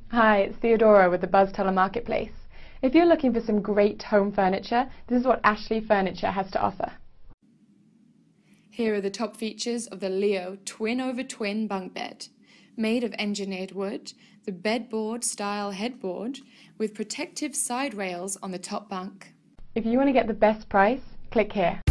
Hi, it's Theodora with the Buzztala Marketplace. If you're looking for some great home furniture, this is what Ashley Furniture has to offer. Here are the top features of the Leo twin-over-twin bunk bed. Made of engineered wood, the beadboard style headboard with protective side rails on the top bunk. If you want to get the best price, click here.